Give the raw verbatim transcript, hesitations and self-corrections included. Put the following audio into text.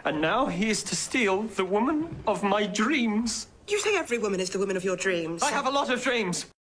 And now he is to steal the woman of my dreams. You say every woman is the woman of your dreams. I have a lot of dreams.